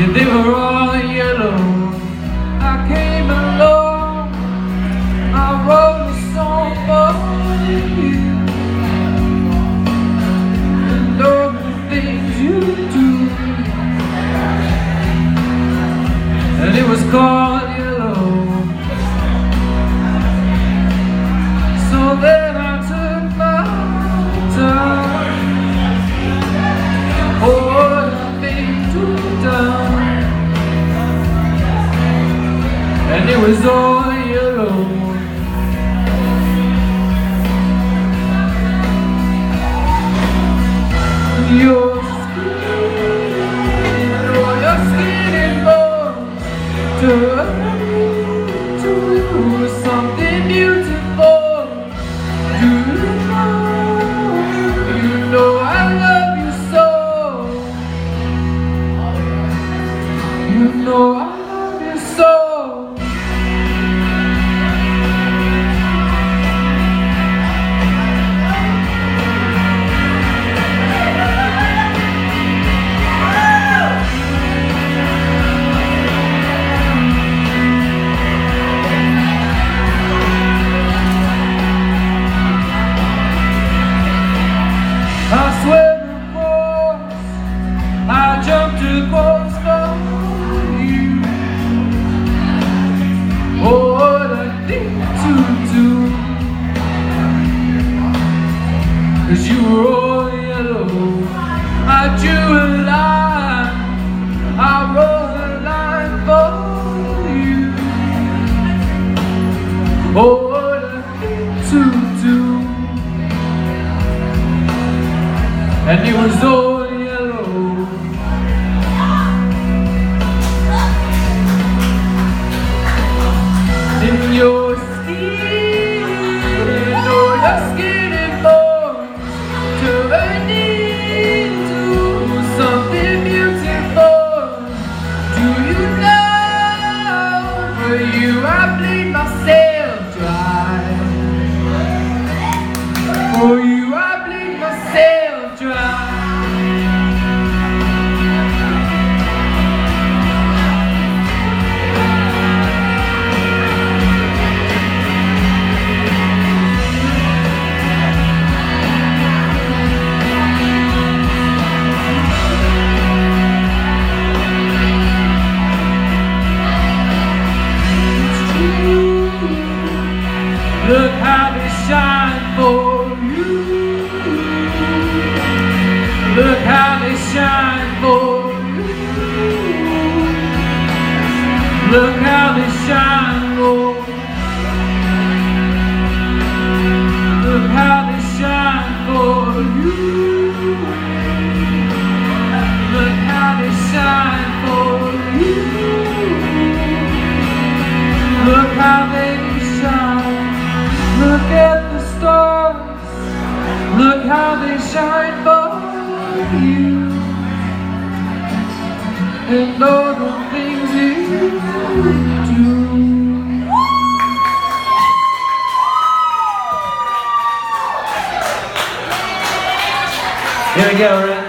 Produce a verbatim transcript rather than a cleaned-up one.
Yeah, they were all yellow. I came along, I wrote a song for you, and all the things you do, and it was called Yellow. So then I took my time. Oh, what a thing to done. And it was all yellow. Your skin, oh, your skin and bones turned to something beautiful. Do you know, you know I love you so. You know I love you so. I swear across, I jumped across for you. Oh, what a thing to do, 'cause you were all yellow. I drew a line, I wrote a line for you. Oh, what a thing to do. And it was all yellow. In your skin, oh, your skin and bones turned into something beautiful. Do you know, for you I bleed myself dry. For you I bleed myself dry. Look how they shine for you. Look how they shine for you. Look how they shine for you. Look how they shine for you. Look how they shine for you. Look how they shine. Look at the stars. Look how they shine for you. And all the things you do. Here we go, right?